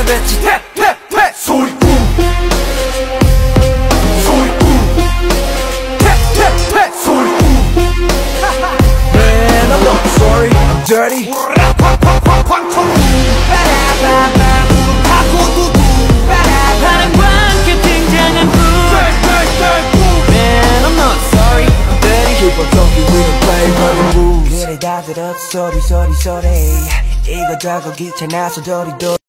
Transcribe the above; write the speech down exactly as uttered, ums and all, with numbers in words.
뱉지 퇴퇴퇴 소리꾼 소리꾼 퇴퇴퇴 소리꾼 Man I'm not sorry I'm dirty 바람과 함께 등장한 분 Man I'm not sorry I'm dirty Keep on talking we don't play by the rules 그래 다 들었어 소리 소리 소리 이거 저거 귀찮아서 도리도리